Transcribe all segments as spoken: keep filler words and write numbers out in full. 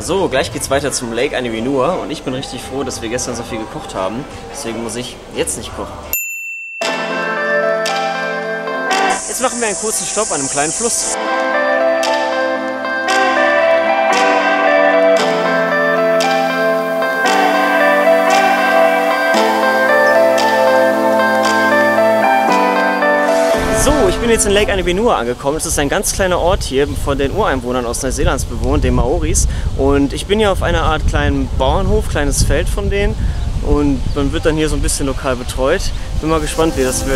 So, gleich geht's weiter zum Lake Anivinua und ich bin richtig froh, dass wir gestern so viel gekocht haben. Deswegen muss ich jetzt nicht kochen. Jetzt machen wir einen kurzen Stopp an einem kleinen Fluss. So, ich bin jetzt in Lake Anivinua angekommen. Es ist ein ganz kleiner Ort hier von den Ureinwohnern aus Neuseelands bewohnt, den Maoris. Und ich bin hier auf einer Art kleinen Bauernhof, kleines Feld von denen. Und man wird dann hier so ein bisschen lokal betreut. Bin mal gespannt, wie das wird.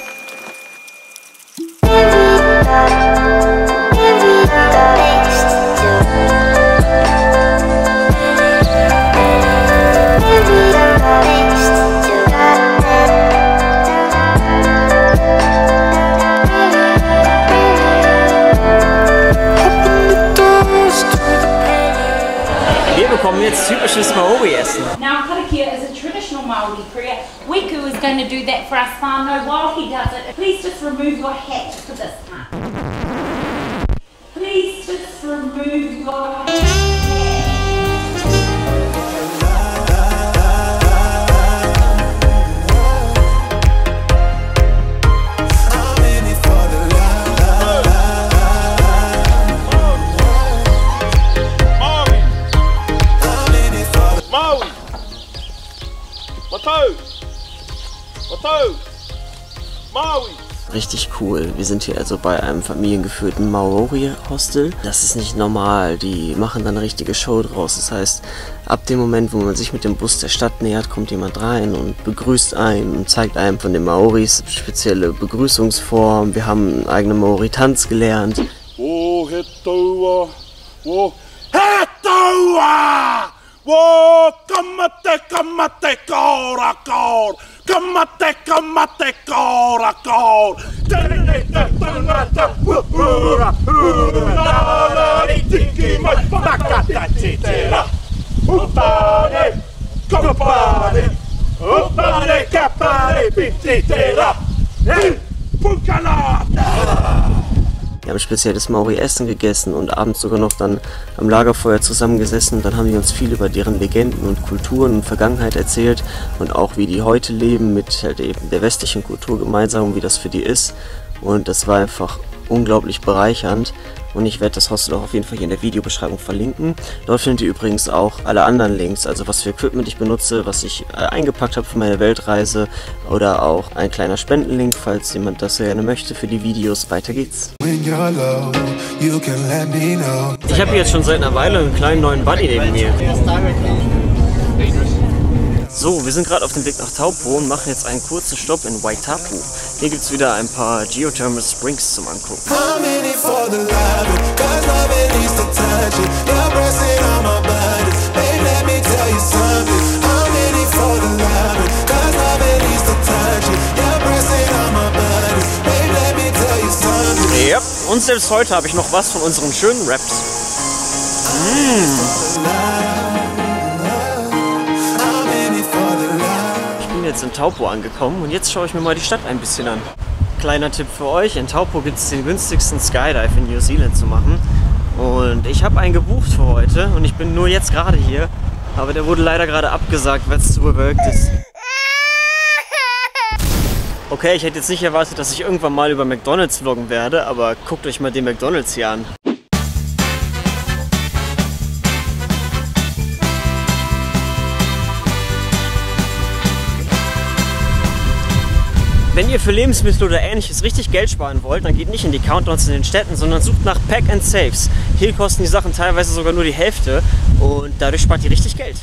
Wir bekommen jetzt typisches Maori-Essen. Now, karakia is a traditional Maori prayer. Wiku is going to do that for us whānau. While he does it, please just remove your hat for this part. Please just remove your hat. Richtig cool. Wir sind hier also bei einem familiengeführten Maori-Hostel. Das ist nicht normal. Die machen dann eine richtige Show draus. Das heißt, ab dem Moment, wo man sich mit dem Bus der Stadt nähert, kommt jemand rein und begrüßt einen und zeigt einem von den Maoris spezielle Begrüßungsformen. Wir haben einen eigenen Maori-Tanz gelernt. Wo hetoa, wo hetoa, wo kamate kamate kora kor. Kamate, kamate, kora, kor. Wir haben spezielles Maori-Essen gegessen und abends sogar noch dann am Lagerfeuer zusammengesessen. Und dann haben die uns viel über deren Legenden und Kulturen und Vergangenheit erzählt und auch wie die heute leben mit halt eben der westlichen Kultur gemeinsam und wie das für die ist. Und das war einfach unglaublich bereichernd. Und ich werde das Hostel auch auf jeden Fall hier in der Videobeschreibung verlinken. Dort findet ihr übrigens auch alle anderen Links, also was für Equipment ich benutze, was ich äh, eingepackt habe für meine Weltreise oder auch ein kleiner Spendenlink, falls jemand das gerne möchte für die Videos. Weiter geht's. Ich habe hier jetzt schon seit einer Weile einen kleinen neuen Buddy neben mir. So, wir sind gerade auf dem Weg nach Taupo und machen jetzt einen kurzen Stopp in Waitapu. Hier gibt es wieder ein paar Geothermal Springs zum Angucken. Ja, und selbst heute habe ich noch was von unseren schönen Raps. Mmh. Jetzt in Taupo angekommen und jetzt schaue ich mir mal die Stadt ein bisschen an. Kleiner Tipp für euch, in Taupo gibt es den günstigsten Skydive in New Zealand zu machen und ich habe einen gebucht für heute und ich bin nur jetzt gerade hier, aber der wurde leider gerade abgesagt, weil es zu bewölkt ist. Okay, ich hätte jetzt nicht erwartet, dass ich irgendwann mal über McDonald's vloggen werde, aber guckt euch mal den McDonald's hier an. Wenn ihr für Lebensmittel oder ähnliches richtig Geld sparen wollt, dann geht nicht in die Countdowns in den Städten, sondern sucht nach Pack and Saves. Hier kosten die Sachen teilweise sogar nur die Hälfte und dadurch spart ihr richtig Geld.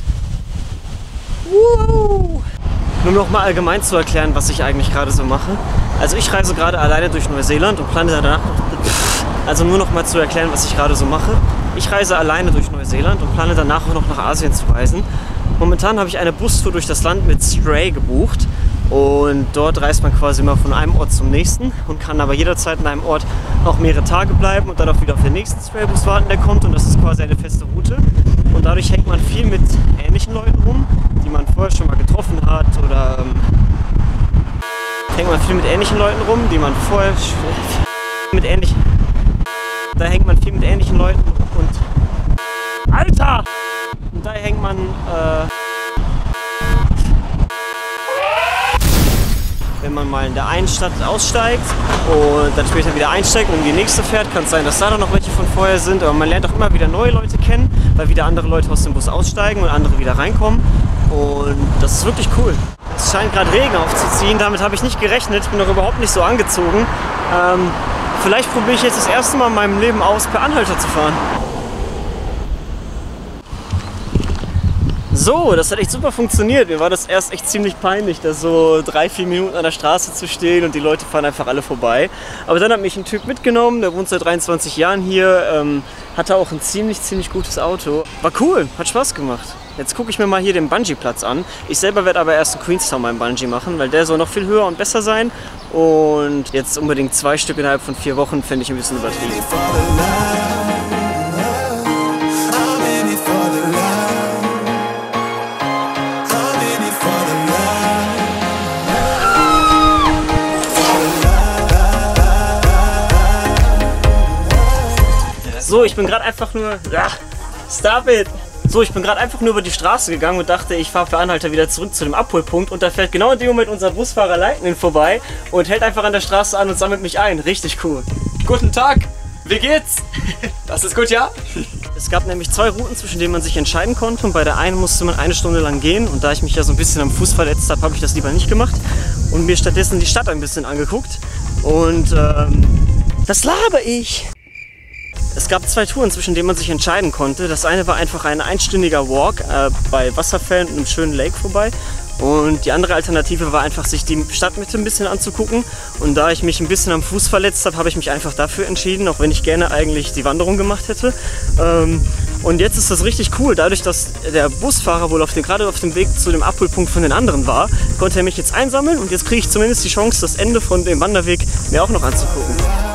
Woo! Nur noch mal allgemein zu erklären, was ich eigentlich gerade so mache. Also ich reise gerade alleine durch Neuseeland und plane danach noch... Also nur noch mal zu erklären, was ich gerade so mache. Ich reise alleine durch Neuseeland und plane danach auch noch nach Asien zu reisen. Momentan habe ich eine Bustour durch das Land mit Stray gebucht. Und dort reist man quasi mal von einem Ort zum nächsten und kann aber jederzeit in einem Ort auch mehrere Tage bleiben und dann auch wieder auf den nächsten Straybus warten, der kommt. Und das ist quasi eine feste Route. Und dadurch hängt man viel mit ähnlichen Leuten rum, die man vorher schon mal getroffen hat. Oder ähm, hängt man viel mit ähnlichen Leuten rum, die man vorher mit ähnlichen. Da hängt man viel mit ähnlichen Leuten und. Alter! äh, wenn man mal in der einen Stadt aussteigt und dann später wieder einsteigt und in die nächste fährt, kann es sein, dass da noch welche von vorher sind, aber man lernt auch immer wieder neue Leute kennen, weil wieder andere Leute aus dem Bus aussteigen und andere wieder reinkommen und das ist wirklich cool. Es scheint gerade Regen aufzuziehen, damit habe ich nicht gerechnet, ich bin noch überhaupt nicht so angezogen. Ähm, vielleicht probiere ich jetzt das erste Mal in meinem Leben aus, per Anhalter zu fahren. So, das hat echt super funktioniert. Mir war das erst echt ziemlich peinlich, da so drei, vier Minuten an der Straße zu stehen und die Leute fahren einfach alle vorbei. Aber dann hat mich ein Typ mitgenommen, der wohnt seit dreiundzwanzig Jahren hier, ähm, hatte auch ein ziemlich, ziemlich gutes Auto. War cool, hat Spaß gemacht. Jetzt gucke ich mir mal hier den Bungee-Platz an. Ich selber werde aber erst in Queenstown meinen Bungee machen, weil der soll noch viel höher und besser sein. Und jetzt unbedingt zwei Stück innerhalb von vier Wochen finde ich ein bisschen übertrieben. So, ich bin gerade einfach nur... Ach, stop it! So, ich bin gerade einfach nur über die Straße gegangen und dachte, ich fahre für Anhalter wieder zurück zu dem Abholpunkt und da fährt genau in dem Moment unser Busfahrer Lightning vorbei und hält einfach an der Straße an und sammelt mich ein. Richtig cool. Guten Tag, wie geht's? Das ist gut, ja? Es gab nämlich zwei Routen, zwischen denen man sich entscheiden konnte und bei der einen musste man eine Stunde lang gehen und da ich mich ja so ein bisschen am Fuß verletzt habe, habe ich das lieber nicht gemacht und mir stattdessen die Stadt ein bisschen angeguckt und ähm, das laber ich. Es gab zwei Touren, zwischen denen man sich entscheiden konnte. Das eine war einfach ein einstündiger Walk äh, bei Wasserfällen und einem schönen Lake vorbei. Und die andere Alternative war einfach, sich die Stadtmitte ein bisschen anzugucken. Und da ich mich ein bisschen am Fuß verletzt habe, habe ich mich einfach dafür entschieden, auch wenn ich gerne eigentlich die Wanderung gemacht hätte. Ähm, und jetzt ist das richtig cool. Dadurch, dass der Busfahrer wohl auf dem, gerade auf dem Weg zu dem Abholpunkt von den anderen war, konnte er mich jetzt einsammeln. Und jetzt kriege ich zumindest die Chance, das Ende von dem Wanderweg mir auch noch anzugucken.